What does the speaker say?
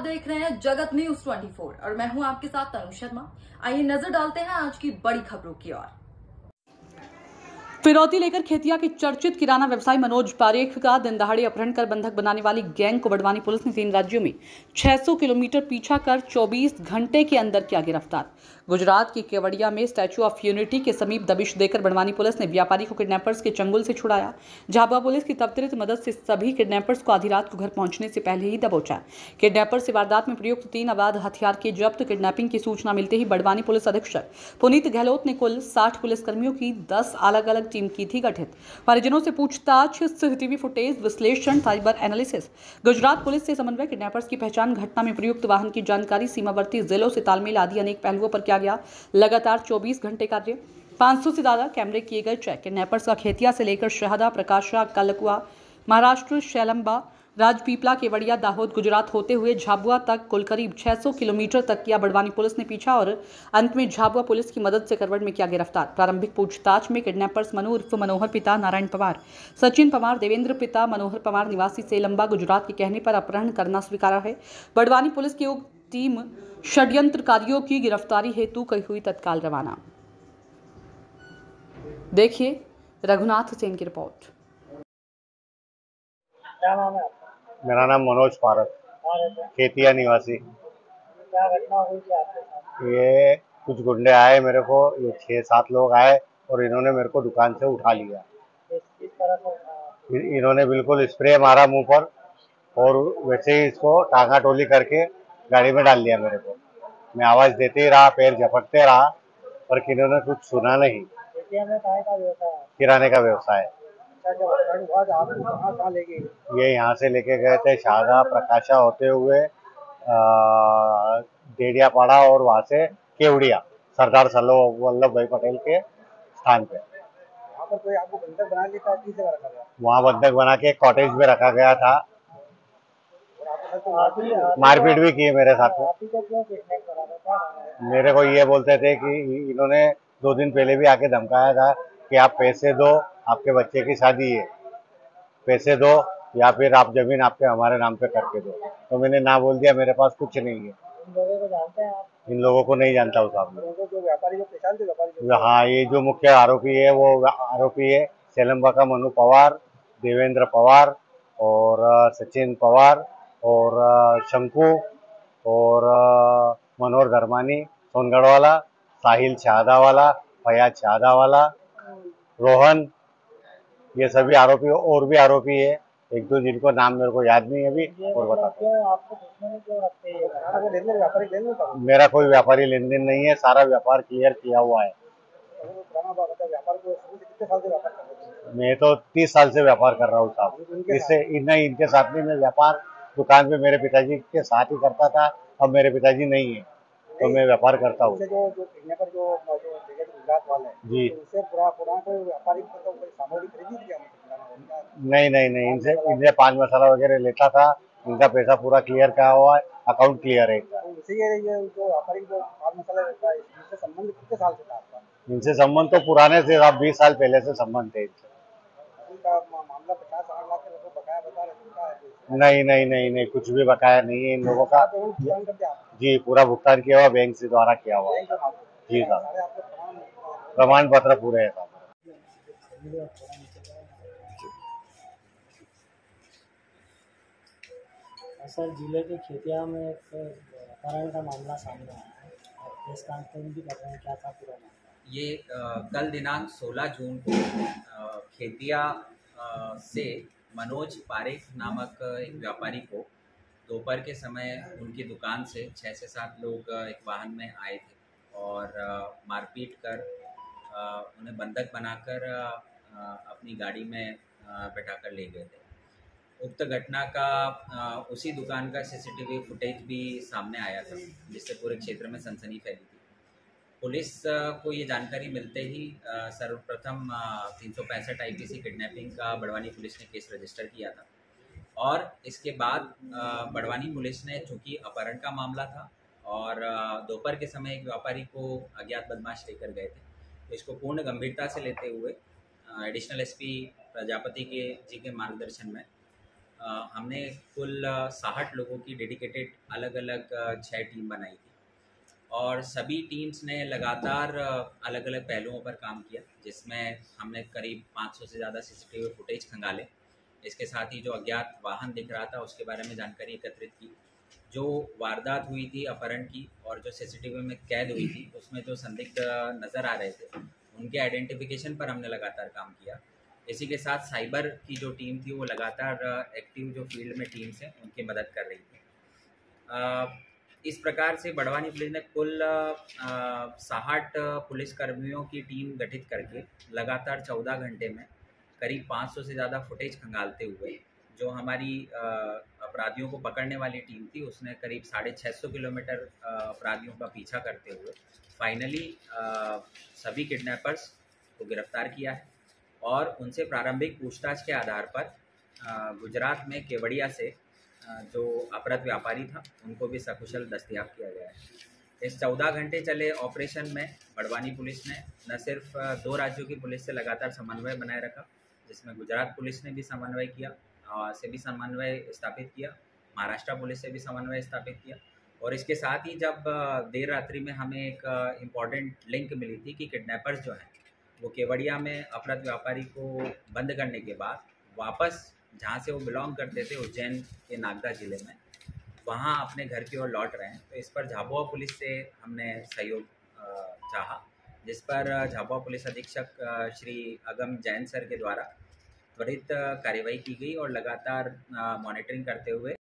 देख रहे हैं जगत न्यूज 24 और मैं हूं आपके साथ तनु शर्मा। आइए नजर डालते हैं आज की बड़ी खबरों की ओर। फिरौती लेकर खेतिया के चर्चित किराना व्यवसायी मनोज पारेख का दिन दहाड़े अपहरण कर बंधक बनाने वाली गैंग को बड़वानी पुलिस ने 3 राज्यों में 600 किलोमीटर पीछा कर 24 घंटे के अंदर किया गिरफ्तार। गुजरात के केवड़िया में स्टैच्यू ऑफ यूनिटी के समीप दबिश देकर बड़वानी पुलिस ने व्यापारी को किडनैपर्स के चंगुल से छुड़ाया। झाबुआ पुलिस की त्वरित मदद से सभी किडनैपर्स को आधी रात को घर पहुंचने से पहले ही दबोचा। किडनैपर से वारदात में प्रयुक्त 3 अवैध हथियार के जब्त। किडनैपिंग की सूचना मिलते ही बड़वानी पुलिस अधीक्षक पुनीत गहलोत ने कुल 60 पुलिसकर्मियों की 10 अलग अलग टीम की थी गठित। परिजनों से पूछताछ, सीसीटीवी फुटेज विश्लेषण, साइबर एनालिसिस, गुजरात पुलिस से समन्वय, किडनैपर्स की पहचान, घटना में प्रयुक्त वाहन की जानकारी, सीमावर्ती जिलों से तालमेल आदि अनेक पहलुओं पर किया गया लगातार 24 घंटे कार्य। 500 से ज्यादा कैमरे किए गए चेक। किडनैपर्स का खेतिया से लेकर शहदा, प्रकाशा, कलकुआ, महाराष्ट्र, शैलंबा, राजपीपला, केवड़िया, दाहोद, गुजरात होते हुए झाबुआ तक कुल करीब 600 किलोमीटर तक किया बड़वानी पुलिस ने पीछा और अंत में झाबुआ पुलिस की मदद से करवट में किया गिरफ्तार। प्रारंभिक पूछताछ में किडनैपर्स मनु उर्फ मनोहर पिता नारायण पवार, सचिन पवार, देवेंद्र पिता मनोहर पवार निवासी सेलंबा गुजरात के कहने पर अपहरण करना स्वीकारा है। बड़वानी पुलिस की टीम षड्यंत्रकारियों की गिरफ्तारी हेतु कही हुई तत्काल रवाना। देखिए रघुनाथ सेन की रिपोर्ट। क्या नाम है आपका? मेरा नाम मनोज पारक, खेतिया निवासी। क्या घटना हुई थी आपके साथ? ये कुछ गुंडे आए मेरे को, ये 6-7 लोग आए और इन्होंने मेरे को दुकान से उठा लिया। किस तरह से उठाया? इन्होंने बिल्कुल स्प्रे मारा मुंह पर और वैसे ही इसको टांगा टोली करके गाड़ी में डाल दिया मेरे को। मैं आवाज़ देते ही रहा, पैर झपकते रहा, पर इन्होंने कुछ सुना नहीं। खेतिया में काय का व्यवसाय है? किराने का व्यवसाय है। अच्छा, जब अपहरण हुआ तो आपको कहाँ ले गए? ये यहाँ से लेके गए थे शारदा प्रकाशा होते हुए डेडियापाड़ा और वहाँ से केवड़िया, सरदार वल्लभ भाई पटेल के स्थान पे। वहाँ पर कोई आपको बंधक बना लिया था? किस जगह रखा गया? वहाँ बंधक बना के कॉटेज में रखा गया था और आपके साथ तो मारपीट भी की है मेरे साथ में। आप ही को क्यों किडनैप करा था? क्या है? मेरे को ये बोलते थे कि इन्होंने 2 दिन पहले भी आके धमकाया था कि आप पैसे दो, आपके बच्चे की शादी है, पैसे दो या फिर आप जमीन आपके हमारे नाम पे करके दो। तो मैंने ना बोल दिया, मेरे पास कुछ नहीं है। इन लोगों को जानते हैं आप? इन लोगों को नहीं जानता हूँ साहब। लोगों को व्यापारी को पहचानते? व्यापारी हाँ, ये जो मुख्य आरोपी है वो आरोपी है सेलंबा का मनु पवार, देवेंद्र पवार और सचिन पवार और शंकु और मनोहर धर्मानी सोनगढ़ वाला, साहिल छादा वाला, फयाज छादा वाला, रोहन, ये सभी आरोपी और भी आरोपी है, 1-2 जिनको नाम मेरे को याद नहीं है अभी। और बता, आपको दुश्मनी क्यों रखते हैं? व्यापारी लेन देन? मेरा कोई व्यापारी लेन देन नहीं है, सारा व्यापार क्लियर किया हुआ है। व्यापार को कितने साल से व्यापार कर रहे हैं? मैं तो 30 साल से व्यापार कर रहा हूँ साहब। इससे इनके साथ में मैं व्यापार दुकान पे मेरे पिताजी के साथ ही करता था। अब मेरे पिताजी नहीं है तो मैं व्यापार करता हूँ। जो किडनैपर जो गुजरात वाले हैं जी, उससे पुराना कोई व्यापारी कोई सामग्री खरीदी थी क्या? नहीं, इनसे पान मसाला वगैरह लेता था। इनका पैसा पूरा क्लियर किया हुआ है, अकाउंट क्लियर है इनका। तो ये जो व्यापारी जो पान मसाला लेता है इससे संबंध कितने साल से था आपका? इनसे संबंध तो पुराने से, अब 20 साल पहले से संबंध थे इनसे। इनका मामला 50-60 लाख के बकाया बता रहे? नहीं, कुछ भी बकाया नहीं है इन लोगों का। जी, पूरा भुगतान किया हुआ बैंक से द्वारा किया हुआ। जी साहब, प्रमाण पत्र पूरे है साहब। सर, जिले के खेतिया में एक अपहरण का मामला सामने आया है, प्रेस कॉन्फ्रेंस भी कर रहे हैं, क्या था पूरा मामला? ये कल दिनांक 16 जून को खेतिया से मनोज पारेख नामक एक व्यापारी को दोपहर के समय उनकी दुकान से 6 से 7 लोग एक वाहन में आए थे और मारपीट कर उन्हें बंधक बनाकर अपनी गाड़ी में बैठाकर ले गए थे। उक्त घटना का उसी दुकान का सीसीटीवी फुटेज भी सामने आया था, जिससे पूरे क्षेत्र में सनसनी फैली थी। पुलिस को ये जानकारी मिलते ही सर्वप्रथम 365 IPC किडनैपिंग का बड़वानी पुलिस ने केस रजिस्टर किया था और इसके बाद बड़वानी पुलिस ने, चूँकि अपहरण का मामला था और दोपहर के समय एक व्यापारी को अज्ञात बदमाश लेकर गए थे, तो इसको पूर्ण गंभीरता से लेते हुए एडिशनल SP प्रजापति जी के मार्गदर्शन में हमने कुल 60 लोगों की डेडिकेटेड अलग अलग 6 टीम बनाई थी और सभी टीम्स ने लगातार अलग अलग पहलुओं पर काम किया, जिसमें हमने करीब 500 से ज़्यादा सीसीटीवी फुटेज खंगाले। इसके साथ ही जो अज्ञात वाहन दिख रहा था उसके बारे में जानकारी एकत्रित की। जो वारदात हुई थी अपहरण की और जो सीसीटीवी में कैद हुई थी उसमें जो संदिग्ध नज़र आ रहे थे उनके आइडेंटिफिकेशन पर हमने लगातार काम किया। इसी के साथ साइबर की जो टीम थी वो लगातार एक्टिव जो फील्ड में टीम्स हैं उनकी मदद कर रही थी। इस प्रकार से बड़वानी पुलिस ने कुल 60 पुलिसकर्मियों की टीम गठित करके लगातार 14 घंटे में करीब 500 से ज़्यादा फुटेज खंगालते हुए जो हमारी अपराधियों को पकड़ने वाली टीम थी उसने करीब 650 किलोमीटर अपराधियों का पीछा करते हुए फाइनली सभी किडनैपर्स को गिरफ्तार किया है और उनसे प्रारंभिक पूछताछ के आधार पर गुजरात में केवड़िया से जो अपराध व्यापारी था उनको भी सकुशल दस्तयाब किया गया है। इस 14 घंटे चले ऑपरेशन में बड़वानी पुलिस ने न सिर्फ 2 राज्यों की पुलिस से लगातार समन्वय बनाए रखा, जिसमें गुजरात पुलिस ने भी समन्वय किया से भी समन्वय स्थापित किया, महाराष्ट्र पुलिस से भी समन्वय स्थापित किया और इसके साथ ही जब देर रात्रि में हमें एक इम्पॉर्टेंट लिंक मिली थी कि किडनैपर्स जो हैं वो केवड़िया में अपराध व्यापारी को बंद करने के बाद वापस जहाँ से वो बिलोंग करते थे उज्जैन के नागदा ज़िले में वहाँ अपने घर की ओर लौट रहे हैं। तो इस पर झाबुआ पुलिस से हमने सहयोग चाहा, जिस पर झाबुआ पुलिस अधीक्षक श्री अगम जैन सर के द्वारा त्वरित कार्रवाई की गई और लगातार मॉनिटरिंग करते हुए